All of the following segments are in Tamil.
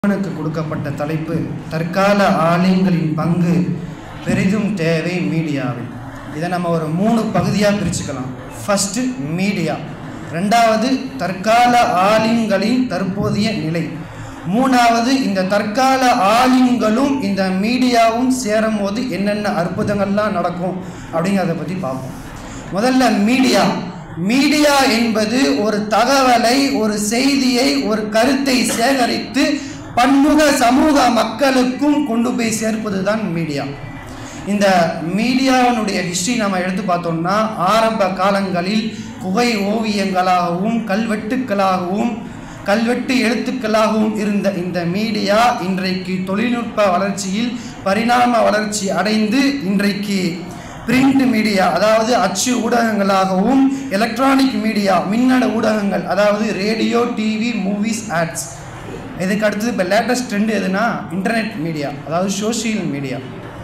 கொடுக்கப்பட்ட தலைப்பு தற்கால ஆளுங்களின் பங்கு பெரிதும் தேவை மீடியாவில். இதை நம்ம ஒரு 3 பகுதியாக பிரிச்சுக்கலாம். ஃபர்ஸ்ட் மீடியா, ரெண்டாவது தற்கால ஆளுங்களின் தற்போதைய நிலை, மூணாவது இந்த தற்கால ஆளுங்களும் இந்த மீடியாவும் சேரும் போது என்னென்ன அற்புதங்கள்லாம் நடக்கும் அப்படிங்கிறத பற்றி பார்ப்போம். முதல்ல மீடியா. மீடியா என்பது ஒரு தகவலை, ஒரு செய்தியை, ஒரு கருத்தை சேகரித்து பன்முக சமூக மக்களுக்கும் கொண்டு போய் சேர்ப்பது தான் மீடியா. இந்த மீடியாவினுடைய ஹிஸ்ட்ரி நம்ம எடுத்து பார்த்தோம்னா, ஆரம்ப காலங்களில் குகை ஓவியங்களாகவும் கல்வெட்டுக்களாகவும் கல்வெட்டு எழுத்துக்களாகவும் இருந்த இந்த மீடியா இன்றைக்கு தொழில்நுட்ப வளர்ச்சியில் பரிணாம வளர்ச்சி அடைந்து இன்றைக்கு பிரிண்ட் மீடியா, அதாவது அச்சு ஊடகங்களாகவும் எலக்ட்ரானிக் மீடியா, மின்னணு ஊடகங்கள், அதாவது ரேடியோ, டிவி, மூவிஸ், ஆட்ஸ். இதுக்கு அடுத்தது இப்போ லேட்டஸ்ட் ட்ரெண்ட் எதுனா இன்டர்நெட் மீடியா, அதாவது சோஷியல் மீடியா.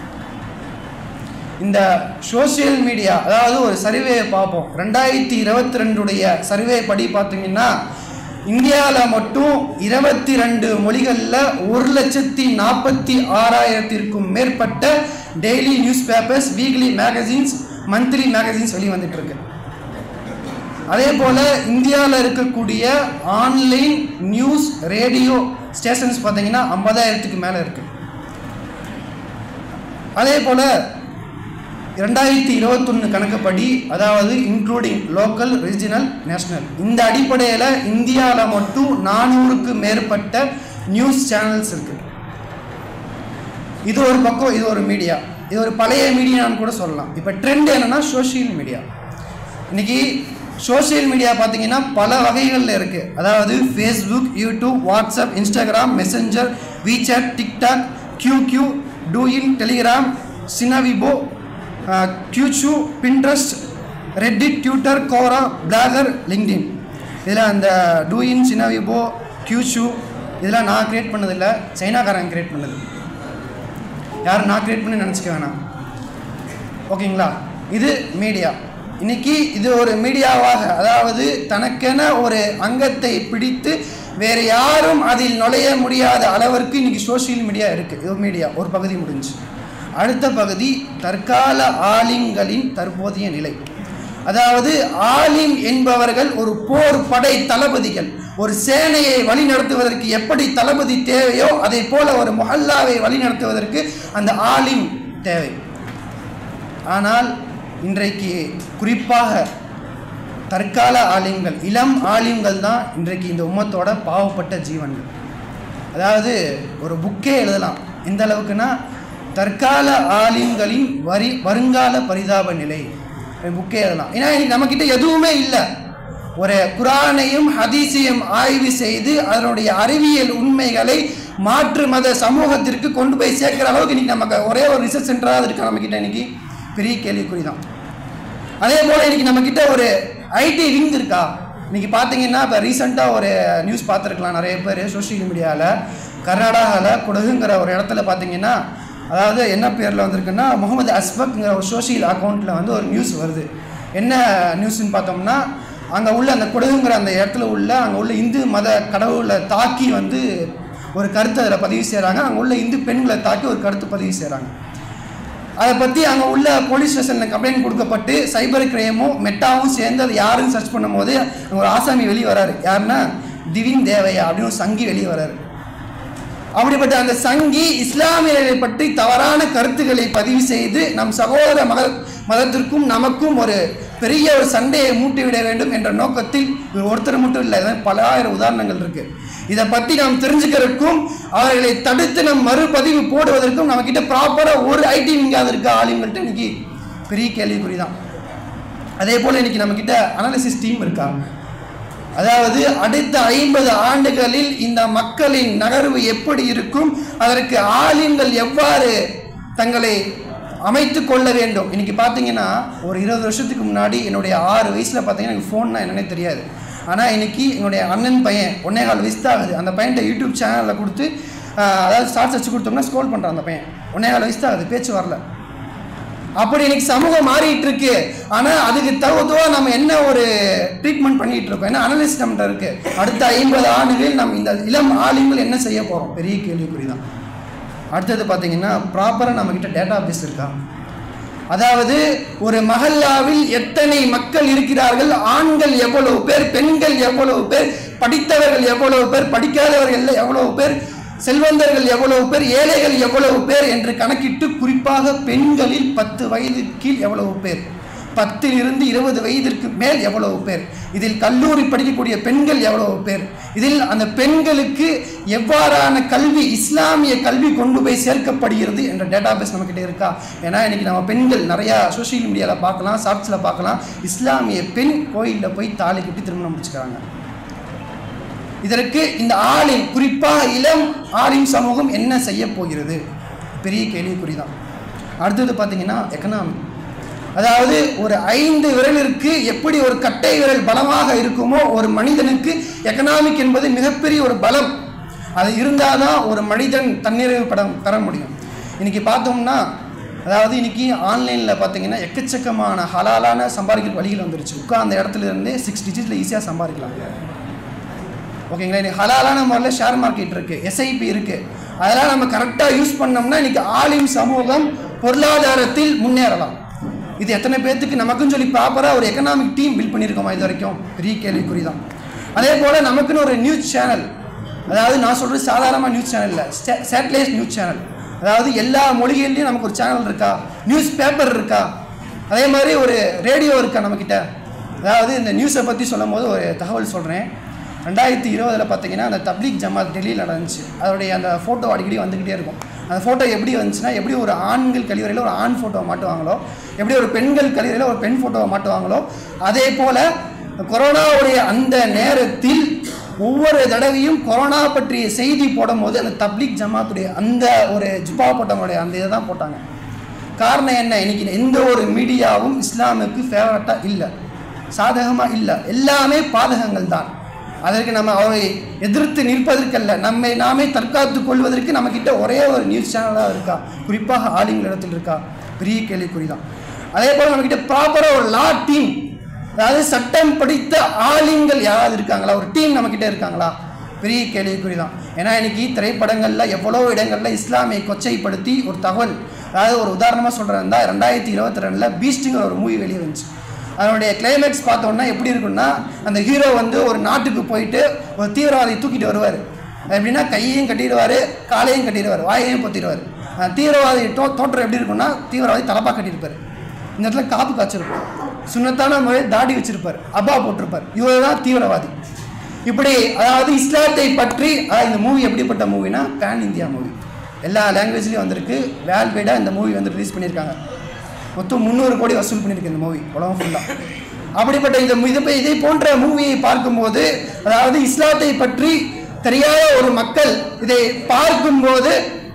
இந்த சோஷியல் மீடியா, அதாவது ஒரு சர்வே பார்ப்போம். 2022 சர்வே படி பார்த்தீங்கன்னா, இந்தியாவில் மட்டும் 22 மொழிகளில் 1,46,000க்கும் மேற்பட்ட daily newspapers, weekly magazines, monthly magazines வெளிவந்துட்டு இருக்கு. அதே போல் இந்தியாவில் இருக்கக்கூடிய ஆன்லைன் நியூஸ் ரேடியோ ஸ்டேஷன்ஸ் பார்த்தீங்கன்னா 50,000க்கு மேலே இருக்கு. அதே போல் 2021 கணக்குப்படி, அதாவது இன்க்ளூடிங் லோக்கல், ரீஜனல், நேஷனல், இந்த அடிப்படையில் இந்தியாவில் மட்டும் 400க்கு மேற்பட்ட நியூஸ் சேனல்ஸ் இருக்கு. இது ஒரு பக்கம், இது ஒரு மீடியா. இது ஒரு பழைய மீடியான்னு கூட சொல்லலாம். இப்போ ட்ரெண்ட் என்னன்னா சோஷியல் மீடியா. இன்னைக்கு சோஷியல் மீடியா பார்த்தீங்கன்னா பல வகைகளில் இருக்குது. அதாவது Facebook, YouTube, WhatsApp, Instagram, Messenger, WeChat, TikTok, QQ, Douyin, Telegram, Sina Weibo, கியூச்சு, Pinterest, Reddit, Twitter, Quora, Blogger, LinkedIn. இதில் அந்த டூயின், சினவிபோ, கியூச்சு இதெல்லாம் நான் க்ரியேட் பண்ணதில்லை, சைனாக்காரங்க க்ரியேட் பண்ணது. யாரும் நான் க்ரியேட் பண்ணி நினச்சிக்க வேணாம், ஓகேங்களா? இது மீடியா. இன்னைக்கு இது ஒரு மீடியாவாக, அதாவது தனக்கென ஒரு அங்கத்தை பிடித்து வேறு யாரும் அதில் நுழைய முடியாத அளவிற்கு இன்னைக்கு சோஷியல் மீடியா இருக்குது. இது மீடியா ஒரு பகுதி முடிஞ்சு. அடுத்த பகுதி தற்கால ஆலிம்களின் தற்போதைய நிலை. அதாவது ஆலிம் என்பவர்கள் ஒரு போர் படை தளபதிகள். ஒரு சேனையை வழிநடத்துவதற்கு எப்படி தளபதி தேவையோ அதை போல ஒரு மொஹல்லாவை வழிநடத்துவதற்கு அந்த ஆலிம் தேவை. ஆனால் இன்றைக்கு குறிப்பாக தற்கால ஆலிம்கள், இளம் ஆலிம்கள் தான் இன்றைக்கு இந்த உம்மத்தோட பாவப்பட்ட ஜீவன்கள். அதாவது ஒரு புக்கே எழுதலாம். எந்த அளவுக்குன்னா, தற்கால ஆலிம்களின் வருங்கால பரிதாப நிலை புக்கே எழுதலாம். ஏன்னா நம்மக்கிட்ட எதுவுமே இல்லை. ஒரு குரானையும் ஹதீஸையும் ஆய்வு செய்து அதனுடைய அறிவியல் உண்மைகளை மாற்று மத சமூகத்திற்கு கொண்டு போய் சேர்க்கிற அளவுக்கு இன்னைக்கு நமக்கு ஒரே ஒரு ரிசர்ச் சென்டராக இருக்கா நம்மக்கிட்ட? இன்னைக்கு பெரிய கேள்விக்குறி தான். அதே போல் இன்னைக்கு நம்மக்கிட்ட ஒரு ஐடி விங் இருக்கா? இன்னைக்கு பார்த்தீங்கன்னா, இப்போ ரீசெண்டாக ஒரு நியூஸ் பார்த்துருக்கலாம் நிறைய பேர் சோஷியல் மீடியாவில். கர்நாடகாவில் குடகுங்கிற ஒரு இடத்துல பார்த்தீங்கன்னா, அதாவது என்ன பேரில் வந்திருக்குன்னா, முகமது அஸ்பக்ங்கிற ஒரு சோஷியல் அக்கௌண்ட்டில் வந்து ஒரு நியூஸ் வருது. என்ன நியூஸ்ன்னு பார்த்தோம்னா, அங்கே உள்ள அந்த குடகுங்கிற அந்த இடத்துல உள்ள அங்கே உள்ள இந்து மத கடவுளை தாக்கி வந்து ஒரு கருத்தை அதில் பதிவு செய்கிறாங்க. அங்கே உள்ள இந்து பெண்களை தாக்கி ஒரு கருத்து பதிவு செய்கிறாங்க. அதை பற்றி அங்கே உள்ள போலீஸ் ஸ்டேஷனில் கம்ப்ளைண்ட் கொடுக்கப்பட்டு சைபர் கிரைமும் மெட்டாவும் சேர்ந்து அதை யாருன்னு சர்ச் பண்ணும் போது அங்கே ஒரு ஆசாமி வெளியே வராரு. யாருன்னா திவின் தேவையா அப்படின்னு ஒரு சங்கி வெளியே வராரு. அப்படிப்பட்ட அந்த சங்கி இஸ்லாமியர்களை பற்றி தவறான கருத்துக்களை பதிவு செய்து நம் சகோதர மதத்திற்கும் நமக்கும் ஒரு பெரிய ஒரு சண்டையை மூட்டிவிட வேண்டும் என்ற நோக்கத்தில் ஒருத்தர் மட்டும் இல்லை, பல ஆயிரம் உதாரணங்கள் இருக்கு. இதை பற்றி நாம் தெரிஞ்சுக்கிறதுக்கும் அவர்களை தடுத்து நம் மறுபதிவு போடுவதற்கும் நம்மக்கிட்ட ப்ராப்பராக ஒரு ஐடி விங்காவது இருக்கு ஆளுங்கள்ட்ட. இன்னைக்கு பெரிய கேள்விக்குறி தான். அதே போல் இன்னைக்கு நம்மக்கிட்ட அனாலிசிஸ் டீம் இருக்கா? அதாவது அடுத்த 50 ஆண்டுகளில் இந்த மக்களின் நகர்வு எப்படி இருக்கும், அதற்கு ஆலிம்கள் எவ்வாறு தங்களை அமைத்து கொள்ள வேண்டும். இன்னைக்கு பார்த்தீங்கன்னா, ஒரு 20 வருஷத்துக்கு முன்னாடி என்னுடைய 6 வயசில் பார்த்தீங்கன்னா எனக்கு ஃபோன்னா என்னன்னே தெரியாது. ஆனால் இன்னைக்கு என்னுடைய அண்ணன் பையன் 1.25 வயசு தான் ஆகுது. அந்த பையன்கிட்ட யூடியூப் சேனலில் கொடுத்து, அதாவது ஷார்ட்ஸ் வச்சு கொடுத்தோம்னா ஸ்க்ரோல் பண்ணுறான். அந்த பையன் 1.25 வயசு தான் ஆகுது, பேச்சு வரல. அப்படி இன்னைக்கு சமூகம் மாறிட்டு இருக்கு. ஆனால் அதுக்கு தகுதுவாக நம்ம என்ன ஒரு ட்ரீட்மெண்ட் பண்ணிட்டு இருக்கோம், என்ன அனலிஸ்ட் நம்மகிட்ட இருக்கு. அடுத்த 50 ஆண்டுகளில் நம்ம இந்த இளம் ஆளுங்கள் என்ன செய்ய போகிறோம், பெரிய கேள்விக்குறி தான். அடுத்தது பார்த்தீங்கன்னா ப்ராப்பராக நம்மக்கிட்ட டேட்டா பேஸ் இருக்கா. அதாவது ஒரு மஹல்லாவில் எத்தனை மக்கள் இருக்கிறார்கள், ஆண்கள் எவ்வளவு பேர், பெண்கள் எவ்வளவு பேர், படித்தவர்கள் எவ்வளவு பேர், படிக்காதவர்கள் எவ்வளவு பேர், செல்வந்தர்கள் எவ்வளவு பேர், ஏழைகள் எவ்வளவு பேர் என்று கணக்கிட்டு, குறிப்பாக பெண்களில் 10 வயதுக்கு கீழ் எவ்வளவு பேர், 10 இருந்து 20 வயதிற்கு மேல் எவ்வளவு பேர், இதில் கல்லூரி படிக்கக்கூடிய பெண்கள் எவ்வளவு பேர், இதில் அந்த பெண்களுக்கு எவ்வாறான கல்வி, இஸ்லாமிய கல்வி கொண்டு போய் சேர்க்கப்படுகிறது என்ற டேட்டாபேஸ் நம்மக்கிட்ட இருக்கா. ஏன்னா இன்னைக்கு நம்ம பெண்கள் நிறையா சோஷியல் மீடியாவில் பார்க்கலாம், ஷார்ட்ஸில் பார்க்கலாம், இஸ்லாமிய பெண் கோயிலில் போய் தாலி கட்டி திருமணம் முடிச்சுக்கிறாங்க. இதற்கு இந்த ஆலிம், குறிப்பாக இளம் ஆலிம் சமூகம் என்ன செய்ய போகிறது, பெரிய கேள்விக்குறி தான். அடுத்தது பார்த்தீங்கன்னா எக்கனாமி. அதாவது ஒரு 5 விரலிற்கு எப்படி ஒரு கட்டை விரல் பலமாக இருக்குமோ, ஒரு மனிதனுக்கு எக்கனாமிக் என்பது மிகப்பெரிய ஒரு பலம். அது இருந்தால் தான் ஒரு மனிதன் தன்னிறைவு பெற முடியும். இன்றைக்கி பார்த்தோம்னா, அதாவது இன்றைக்கி ஆன்லைனில் பார்த்தீங்கன்னா எக்கச்சக்கமான ஹலாலான சம்பாதிக்கிற வழிகள் வந்துருச்சு. உட்கார்ந்த இடத்துல இருந்தே 6 டிஜிட்டில் ஈஸியாக சம்பாதிக்கலாம். ஓகேங்களா. இன்றைக்கி ஹலாலான முறையில் ஷேர் மார்க்கெட் இருக்குது, எஸ்ஐபி இருக்குது. அதெல்லாம் நம்ம கரெக்டாக யூஸ் பண்ணோம்னா இன்றைக்கி ஆலிம் சமூகம் பொருளாதாரத்தில் முன்னேறலாம். இது எத்தனை பேர்த்துக்கு நமக்குன்னு சொல்லி ப்ராப்பராக ஒரு எக்கனாமிக் டீம் பில்ட் பண்ணியிருக்கோமா இது வரைக்கும், பெரிய கேள்விக்குறி தான். அதே போல் நமக்குன்னு ஒரு நியூஸ் சேனல், அதாவது நான் சொல்கிறது சாதாரணமாக நியூஸ் சேனல் இல்லை, சேட்டலைட் நியூஸ் சேனல். அதாவது எல்லா மொழிகள்லையும் நமக்கு ஒரு சேனல் இருக்கா, நியூஸ் பேப்பர் இருக்கா, அதே மாதிரி ஒரு ரேடியோ இருக்கா நம்மக்கிட்ட. அதாவது இந்த நியூஸை பற்றி சொல்லும் போது ஒரு தகவல் சொல்கிறேன். 2020 பார்த்தீங்கன்னா அந்த தப்லீக் ஜமாத் டெல்லியில் நடந்துச்சு. அதோடைய அந்த ஃபோட்டோ அடிக்கடி வந்துக்கிட்டே இருக்கும். அந்த ஃபோட்டோ எப்படி வந்துச்சுன்னா, எப்படி ஒரு ஆண்கள் கழிவறையில் ஒரு ஆண் ஃபோட்டோவை மாட்டுவாங்களோ, எப்படி ஒரு பெண்கள் கழிவறையில் ஒரு பெண் ஃபோட்டோவை மாட்டுவாங்களோ, அதே போல் கொரோனாவுடைய அந்த நேரத்தில் ஒவ்வொரு தடவையும் கொரோனா பற்றிய செய்தி போடும் போது அந்த தப்லீக் ஜமாத்துடைய அந்த ஒரு ஜுப்பா போட்டவங்களுடைய அந்த இதை தான் போட்டாங்க. காரணம் என்ன, இன்றைக்கி எந்த ஒரு மீடியாவும் இஸ்லாமுக்கு ஃபேவரட்டாக இல்லை, சாதகமாக இல்லை, எல்லாமே பாதகங்கள் தான். அதற்கு நம்ம அவரை எதிர்த்து நிற்பதற்கல்ல, நம்மை நாமே தற்காத்து கொள்வதற்கு நம்மக்கிட்ட ஒரே ஒரு நியூஸ் சேனலாக இருக்கா, குறிப்பாக ஆலிம்கள் இடத்துல இருக்கா, பெரிய கேள்விக்குறி தான். அதே போல் நம்மக்கிட்ட ப்ராப்பராக ஒரு லா டீம், அதாவது சட்டம் படித்த ஆலிம்கள் யாராவது இருக்காங்களா, ஒரு டீம் நம்மக்கிட்ட இருக்காங்களா, பெரிய கேள்விக்குறி தான். ஏன்னா இன்றைக்கி திரைப்படங்களில் எவ்வளோ இடங்களில் இஸ்லாமியை கொச்சைப்படுத்தி ஒரு தகவல், அதாவது ஒரு உதாரணமாக சொல்கிறதா 2022 பீஸ்ட்டுங்கிற ஒரு மூவி வெளியே வந்துச்சு. அதனுடைய கிளைமேக்ஸ் பார்த்தோன்னா எப்படி இருக்குன்னா, அந்த ஹீரோ வந்து ஒரு நாட்டுக்கு போயிட்டு ஒரு தீவிரவாதியை தூக்கிட்டு வருவார். எப்படின்னா கையையும் கட்டிடுவார், காலையும் கட்டிடுவார், வாயையும் பொத்திடுவார். தீவிரவாதி தோற்றம் எப்படி இருக்குன்னா, தீவிரவாதி தலப்பா கட்டியிருப்பார், இந்த இடத்துல காப்பு காய்ச்சிருப்பார், சுண்ணத்தான முறையில் தாடி வச்சிருப்பார், அப்பா போட்டிருப்பார், இவர் தான் தீவிரவாதி. இப்படி அதாவது இஸ்லாத்தை பற்றி இந்த மூவி எப்படிப்பட்ட மூவினா பேன் இந்தியா மூவி, எல்லா லாங்குவேஜ்லேயும் வந்திருக்கு. வேர்ல்ட் வைடாக இந்த மூவி வந்து ரிலீஸ் பண்ணியிருக்காங்க. மொத்தம் 300 கோடி வசூல் பண்ணியிருக்கு இந்த மூவி உலகம் ஃபுல்லாக. அப்படிப்பட்ட இதை போன்ற மூவியை பார்க்கும்போது, அதாவது இஸ்லாத்தை பற்றி தெரியாத ஒரு மக்கள் இதை பார்க்கும்போது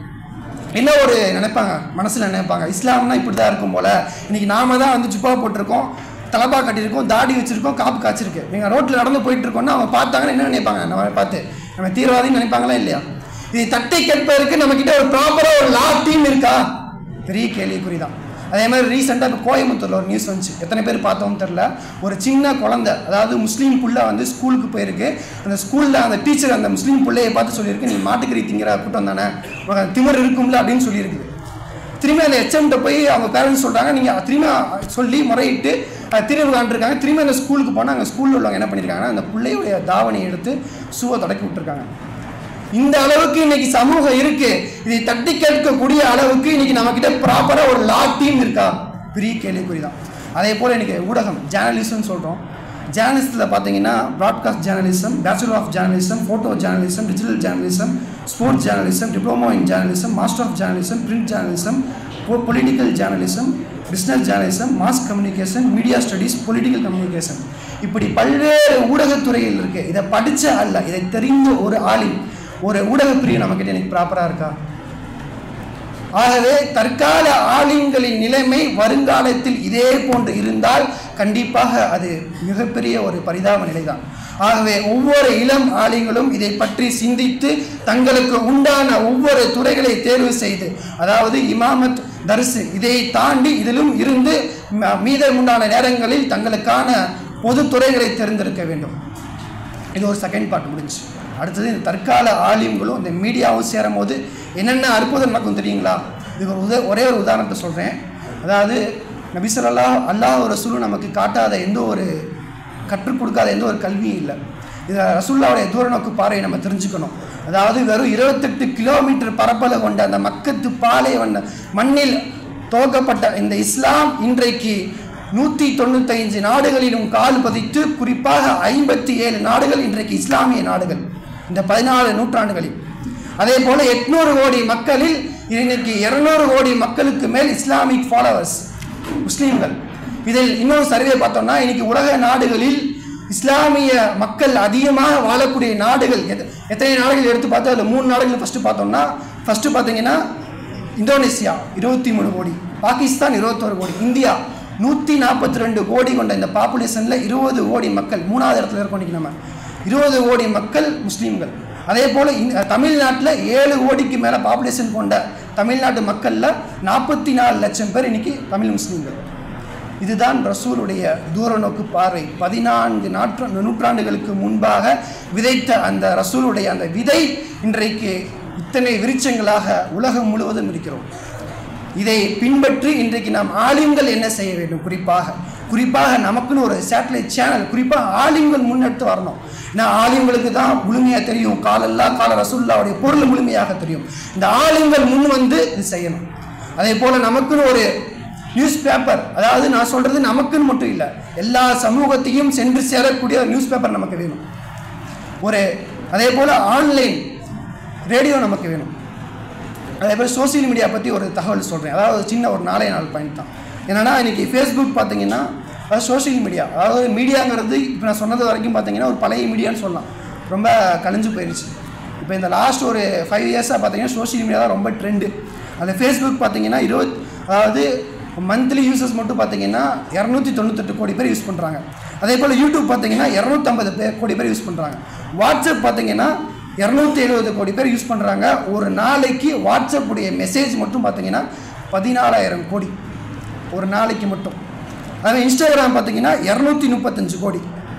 என்ன ஒரு நினைப்பாங்க, மனசில் நினைப்பாங்க, இஸ்லாம்னா இப்படி தான் இருக்கும் போல். இன்றைக்கி நாம தான் வந்து ஜுப்பா போட்டிருக்கோம், தலப்பா கட்டியிருக்கோம், தாடி வச்சுருக்கோம், காப்பு காய்ச்சிருக்கு. நீங்கள் ரோட்டில் நடந்து போயிட்டுருக்கோன்னா அவங்க பார்த்தாங்கன்னா என்ன நினைப்பாங்க, நம்ம பார்த்து நம்ம தீவிரவாதின்னு நினைப்பாங்களா இல்லையா. இதை தட்டி கேட்பதற்கு நம்மக்கிட்ட ஒரு ப்ராப்பராக ஒரு லா டீம் இருக்கா, பெரிய கேள்விக்குறி தான். அதே மாதிரி ரீசெண்டாக இப்போ கோயம்புத்தூரில் ஒரு நியூஸ் வந்துச்சு, எத்தனை பேர் பார்த்தோம்னு தெரில. ஒரு சின்ன குழந்தை, அதாவது முஸ்லீம் புள்ள வந்து ஸ்கூலுக்கு போயிருக்கு. அந்த ஸ்கூலில் அந்த டீச்சர் அந்த முஸ்லீம் பிள்ளையை பார்த்து சொல்லியிருக்கு, நீ மாட்டுக்கறி திங்கிற கூட்டம் தானே, திமிர் இருக்கும்ல அப்படின்னு சொல்லியிருக்குது. திரும்பி அந்த HMகிட்ட போய் அவங்க பேரண்ட்ஸ் சொல்கிறாங்க, நீங்கள் திரும்பி சொல்லி முறையிட்டு திரும்பி காண்டிருக்காங்க. திரும்பி அந்த ஸ்கூலுக்கு போனால் அங்கே ஸ்கூலில் உள்ளவங்க என்ன பண்ணியிருக்காங்கன்னா, அந்த பிள்ளையுடைய தாவணியை எடுத்து ஷூவை தொடக்கி விட்டுருக்காங்க. இந்த அளவுக்கு இன்னைக்கு சமூகம் இருக்கு. இதை தட்டி கேட்கக்கூடிய அளவுக்கு இன்னைக்கு நம்ம கிட்ட ப்ராப்பரா ஒரு லா டீம் இருக்கா, பெரிய கேள்விக்குறி தான். அதே போல இன்னைக்கு ஊடகம் ஜேர்னலிசம் சொல்றோம். ஜேர்னலிஸ்ட்ல பாத்தீங்கன்னா broadcast journalism, bachelor of journalism, photo journalism, digital journalism, sports journalism, diploma in journalism, master of journalism, print journalism, political journalism, business journalism, mass communication, media studies, political communication, இப்படி பல்வேறு ஊடகத்துறைகள் இருக்கு. இதை படிச்ச அல்ல, இதை தெரிந்த ஒரு ஆளின் ஒரு ஊடகப்பிரிவு நமக்கிட்ட இன்னைக்கு ப்ராப்பராக இருக்கா. ஆகவே தற்கால ஆலிம்களின் நிலைமை வருங்காலத்தில் இதே போன்று இருந்தால் கண்டிப்பாக அது மிகப்பெரிய ஒரு பரிதாப நிலை தான். ஆகவே ஒவ்வொரு இளம் ஆலிம்களும் இதை பற்றி சிந்தித்து தங்களுக்கு உண்டான ஒவ்வொரு துறைகளை தேர்வு செய்து, அதாவது இமாமத், தர்சு இதை தாண்டி இதிலும் இருந்து மீதமுண்டான நேரங்களில் தங்களுக்கான பொது துறைகளை தேர்ந்தெடுக்க வேண்டும். இது ஒரு செகண்ட் பார்ட் முடிஞ்சு. அடுத்தது இந்த தற்கால ஆலிம்களும் இந்த மீடியாவும் சேரும் போது என்னென்ன அற்புதம் நடக்கும் தெரியுங்களா? இது ஒரே ஒரு உதாரணத்தை சொல்கிறேன். அதாவது நபி ஸல்லல்லாஹு அல்லாஹ் ரசூலும் நமக்கு காட்டாத எந்த ஒரு கற்றுக் கொடுக்காத எந்த ஒரு கல்வியும் இல்லை. இதை ரசூலுல்லாஹ்வுடைய தூரநோக்கு பார்வையை நம்ம தெரிஞ்சுக்கணும். அதாவது வெறும் 28 கிலோமீட்டர் பரப்பளவு கொண்ட அந்த மக்கத்து பாலைவன மண்ணில் துவக்கப்பட்ட இந்த இஸ்லாம் இன்றைக்கு 195 நாடுகளிலும் கால் பதித்து, குறிப்பாக 57 நாடுகள் இன்றைக்கு இஸ்லாமிய நாடுகள் இந்த 14 நூற்றாண்டுகளில். அதே போல 800 கோடி மக்களில் இன்னைக்கு 200 கோடி மக்களுக்கு மேல் இஸ்லாமிக் ஃபாலோவர்ஸ் முஸ்லீம்கள். இதில் இன்னொரு சர்வே பார்த்தோம்னா இன்னைக்கு உலக நாடுகளில் இஸ்லாமிய மக்கள் அதிகமாக வாழக்கூடிய நாடுகள் எத்தனை நாடுகள் எடுத்து பார்த்தா அதில் 3 நாடுகள் ஃபஸ்ட்டு பார்த்தீங்கன்னா இந்தோனேசியா 23 கோடி, பாகிஸ்தான் 21 கோடி, இந்தியா 142 கோடி கொண்ட இந்த பாப்புலேஷனில் 20 கோடி மக்கள் 3வது இடத்துல இருக்கோம். இன்றைக்கி நம்ம 20 கோடி மக்கள் முஸ்லீம்கள். அதே போல் தமிழ்நாட்டில் 7 கோடிக்கு மேலே பாப்புலேஷன் கொண்ட தமிழ்நாட்டு மக்களில் 44 லட்சம் பேர் இன்றைக்கி தமிழ் முஸ்லீம்கள். இதுதான் ரசூலுடைய தூரநோக்கு பார்வை. 14 நூற்றாண்டுகளுக்கு முன்பாக விதைத்த அந்த ரசூலுடைய அந்த விதை இன்றைக்கு இத்தனை விருட்சங்களாக உலகம் முழுவதும் இருக்கிறோம். இதை பின்பற்றி இன்றைக்கு நாம் ஆலிம்கள் என்ன செய்ய வேண்டும்? குறிப்பாக நமக்குன்னு ஒரு சேட்டலைட் சேனல், குறிப்பாக ஆலிம்கள் முன்னெடுத்து வரணும். ஏன்னா ஆலிம்களுக்கு தான் முழுமையாக தெரியும், காலல்லாஹ் கால ரசூலுல்லாஹ்வுடைய பொருள் முழுமையாக தெரியும். இந்த ஆலிம்கள் முன் வந்து இது செய்யணும். அதே போல் நமக்குன்னு ஒரு நியூஸ் பேப்பர், அதாவது நான் சொல்கிறது நமக்குன்னு மட்டும் இல்லை, எல்லா சமூகத்தையும் சென்று சேரக்கூடிய நியூஸ் பேப்பர் நமக்கு வேணும். அதே போல் ஆன்லைன் ரேடியோ நமக்கு வேணும். அதே போல் சோசியல் மீடியா பற்றி ஒரு தகவல் சொல்கிறேன். அதாவது சின்ன ஒரு 4 பாயிண்ட் தான். என்னென்னா இன்றைக்கி ஃபேஸ்புக் பார்த்தீங்கன்னா அதாவது சோசியல் மீடியா, அதாவது மீடியாங்கிறது இப்போ நான் சொன்னது வரைக்கும் பார்த்தீங்கன்னா ஒரு பழைய மீடியான்னு சொல்லலாம், ரொம்ப கழிஞ்சு போயிடுச்சு. இப்போ இந்த லாஸ்ட் ஒரு 5 இயர்ஸாக பார்த்தீங்கன்னா சோசியல் மீடியா தான் ரொம்ப ட்ரெண்டு. அந்த ஃபேஸ்புக் பார்த்தீங்கன்னா அதாவது மந்த்லி யூசர்ஸ் மட்டும் பார்த்தீங்கன்னா 298 கோடி பேர் யூஸ் பண்ணுறாங்க. அதே போல் யூடியூப் பார்த்தீங்கன்னா 250 கோடி பேர் யூஸ் பண்ணுறாங்க. வாட்ஸ்அப் பார்த்தீங்கன்னா 270 கோடி பேர் யூஸ் பண்ணுறாங்க. ஒரு நாளைக்கு வாட்ஸ்அப் உடைய மெசேஜ் மட்டும் பார்த்தீங்கன்னா 14,000 கோடி ஒரு நாளைக்கு மட்டும். அதே இன்ஸ்டாகிராம் பார்த்தீங்கன்னா 235 கோடி.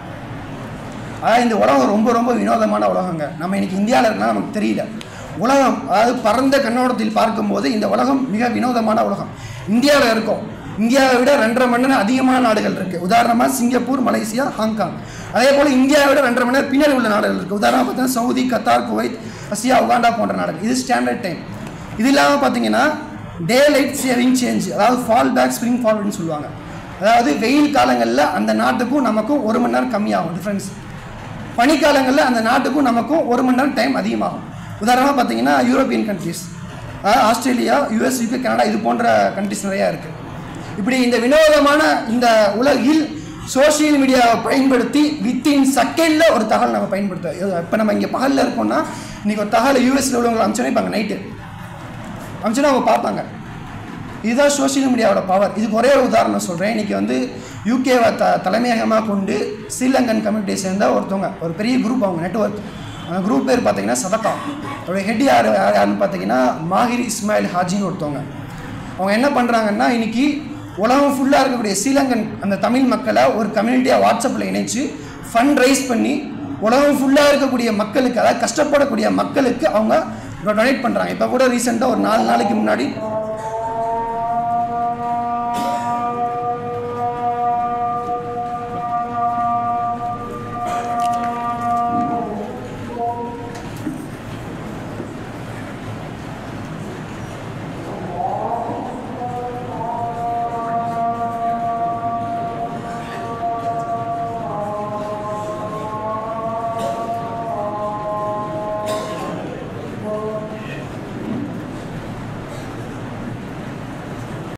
அதாவது இந்த உலகம் ரொம்ப ரொம்ப வினோதமான உலகங்க. நம்ம இன்றைக்கி இந்தியாவில் இருக்கலாம், நமக்கு தெரியல. உலகம் அதாவது பரந்த கண்ணோட்டத்தில் பார்க்கும்போது இந்த உலகம் மிக வினோதமான உலகம். இந்தியாவில் இருக்கோம், இந்தியாவை விட 2.5 மணி நேரம் அதிகமான நாடுகள் இருக்குது. உதாரணமாக சிங்கப்பூர், மலேசியா, ஹாங்காங். அதே போல் இந்தியாவை விட 2.5 மணி நேரம் பின்னாடி உள்ள நாடுகள் இருக்குது. உதாரணமாக பார்த்தீங்கன்னா Saudi, Qatar, Kuwait, Russia, Uganda போன்ற நாடுகள். இது ஸ்டாண்டர்ட் டைம். இது இல்லாமல் பார்த்தீங்கன்னா டே லைட் சேவிங் சேஞ்ச், அதாவது ஃபால் பேக், ஸ்ப்ரிங் ஃபார்வர்டுன்னு சொல்லுவாங்க. அதாவது வெயில் காலங்களில் அந்த நாட்டுக்கும் நமக்கும் 1 மணி நேரம் கம்மியாகும் டிஃப்ரென்ஸ். பனிக்காலங்களில் அந்த நாட்டுக்கும் நமக்கும் 1 மணி நேரம் டைம் அதிகமாகும். உதாரணமாக பார்த்தீங்கன்னா European countries, Australia, US, UK, Canada இது போன்ற கண்ட்ரிஸ் நிறையா இருக்குது. இப்படி இந்த வினோதமான இந்த உலகில் சோசியல் மீடியாவை பயன்படுத்தி வித்தின் செகண்டில் ஒரு தகவல் நம்ம பயன்படுத்த. இப்போ நம்ம இங்கே பகலில் இருக்கோம்னா இன்றைக்கி ஒரு தகவல் யூஎஸில் உள்ளவங்களை அனுப்பிச்சோன்னா இப்போ அங்கே நைட்டு அனுப்பிச்சோன்னா அவங்க பார்ப்பாங்க. இதுதான் சோசியல் மீடியாவோட பவர். இதுக்கு ஒரே ஒரு உதாரணம் சொல்கிறேன். இன்றைக்கி வந்து யூகேவை தலைமையகமாக கொண்டு ஸ்ரீலங்கன் கம்யூனிட்டியை சேர்ந்த ஒருத்தவங்க, ஒரு பெரிய குரூப், அவங்க நெட்வொர்க், அந்த குரூப் பேர் பார்த்தீங்கன்னா சதக்கா. அவருடைய ஹெட் யாருன்னு பார்த்தீங்கன்னா மாஹிர் இஸ்மாயில் ஹாஜின்னு ஒருத்தவங்க. அவங்க என்ன பண்ணுறாங்கன்னா இன்றைக்கி உலகம் ஃபுல்லாக இருக்கக்கூடிய ஸ்ரீலங்கன் அந்த தமிழ் மக்களை ஒரு கம்யூனிட்டியாக வாட்ஸ்அப்பில் இணைச்சு ஃபண்ட் ரைஸ் பண்ணி உலகம் ஃபுல்லாக இருக்கக்கூடிய மக்களுக்கு, அதாவது கஷ்டப்படக்கூடிய மக்களுக்கு அவங்க டொனேட் பண்ணுறாங்க. இப்போ கூட ரீசெண்டாக ஒரு 4 நாளைக்கு முன்னாடி